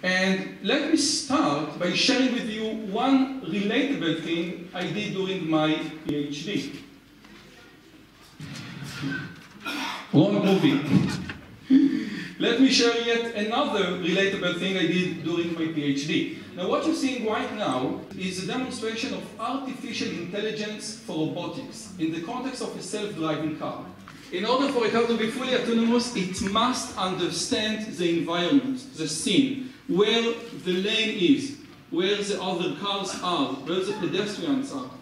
And let me start by sharing with you one relatable thing I did during my Ph.D. Wrong movie. Let me share yet another relatable thing I did during my PhD. Now what you're seeing right now is a demonstration of artificial intelligence for robotics in the context of a self-driving car. In order for a car to be fully autonomous, it must understand the environment, the scene, where the lane is, where the other cars are, where the pedestrians are.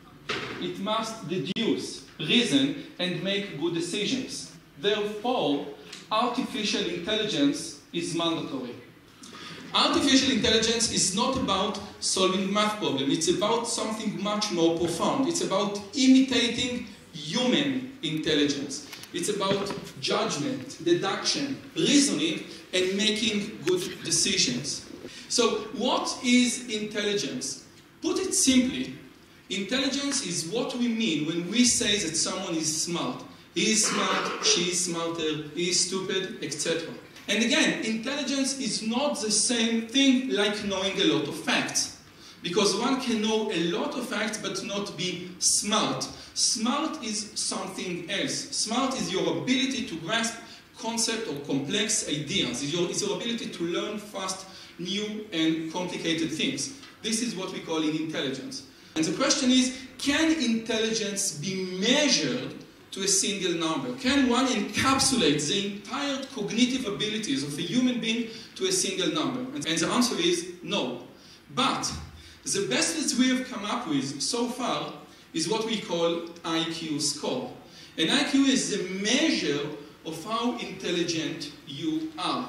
It must deduce, reason, and make good decisions. Therefore, artificial intelligence is mandatory. Artificial intelligence is not about solving math problems. It's about something much more profound. It's about imitating human intelligence. It's about judgment, deduction, reasoning, and making good decisions. So what is intelligence? Put it simply, intelligence is what we mean when we say that someone is smart. He is smart, she is smarter, he is stupid, etc. And again, intelligence is not the same thing like knowing a lot of facts. Because one can know a lot of facts but not be smart. Smart is something else. Smart is your ability to grasp concept or complex ideas. It's your ability to learn fast, new and complicated things. This is what we call intelligence. And the question is, can intelligence be measured to a single number? Can one encapsulate the entire cognitive abilities of a human being to a single number? And the answer is no. But the best that we have come up with so far is what we call IQ score. And IQ is the measure of how intelligent you are.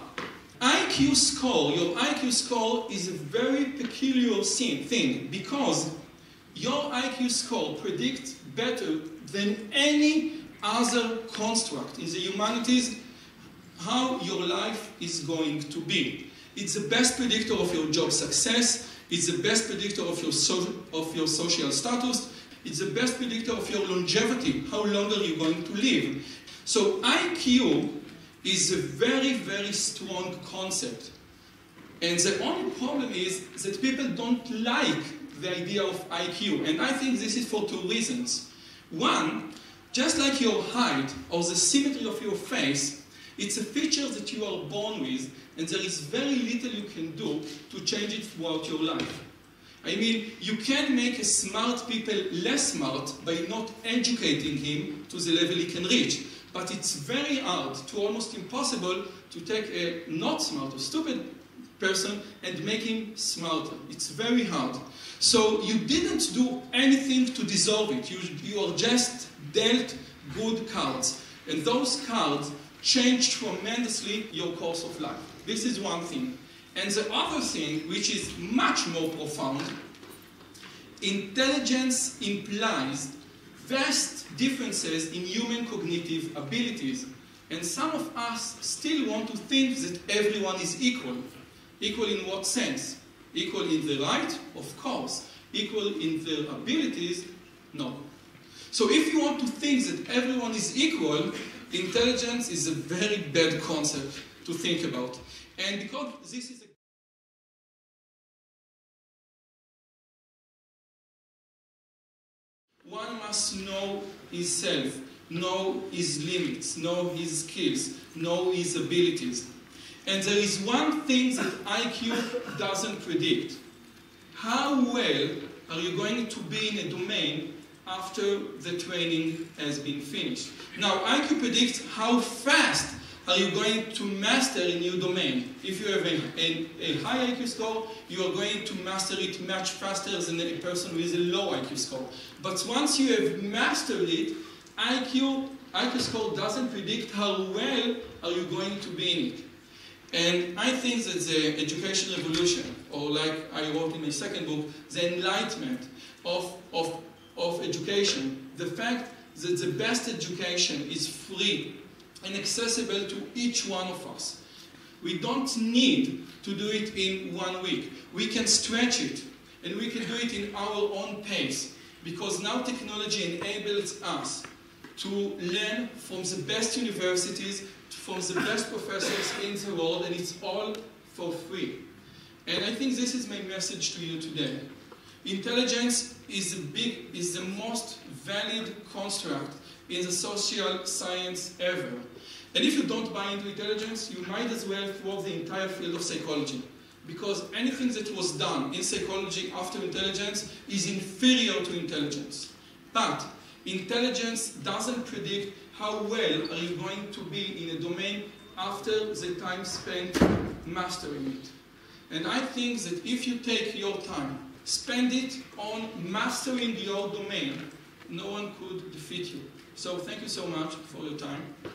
IQ score, your IQ score is a very peculiar thing because your IQ score predicts better than any other construct in the humanities how your life is going to be. It's the best predictor of your job success, it's the best predictor of your social status, it's the best predictor of your longevity, how long are you going to live. So IQ is a very, very strong concept. And the only problem is that people don't like the idea of IQ. And I think this is for two reasons. One, just like your height or the symmetry of your face, it's a feature that you are born with, and there is very little you can do to change it throughout your life. I mean, you can make a smart people less smart by not educating him to the level he can reach. But it's very hard, to almost impossible, to take a not smart or stupid person and make him smarter. It's very hard. So you didn't do anything to deserve it. You are just dealt good cards. And those cards change tremendously your course of life. This is one thing. And the other thing, which is much more profound, intelligence implies vast differences in human cognitive abilities. And some of us still want to think that everyone is equal. Equal in what sense? Equal in the right? Of course. Equal in their abilities? No. So if you want to think that everyone is equal, intelligence is a very bad concept to think about. And because this is one must know himself, know his limits, know his skills, know his abilities. And there is one thing that IQ doesn't predict. How well are you going to be in a domain after the training has been finished? Now, IQ predicts how fast are you going to master a new domain. If you have a high IQ score, you are going to master it much faster than a person with a low IQ score. But once you have mastered it, IQ score doesn't predict how well are you going to be in it. And I think that the education revolution, or like I wrote in my second book, the enlightenment of education, the fact that the best education is free and accessible to each one of us. We don't need to do it in 1 week. We can stretch it, and we can do it in our own pace, because now technology enables us to learn from the best universities, from the best professors in the world, and it's all for free. think this is my message to you today. Intelligence is the most valid construct in the social science ever. And if you don't buy into intelligence, you might as well throw the entire field of psychology. Because anything that was done in psychology after intelligence is inferior to intelligence. But intelligence doesn't predict how well are you going to be in a domain after the time spent mastering it. And I think that if you take your time, spend it on mastering your domain, no one could defeat you. So thank you so much for your time.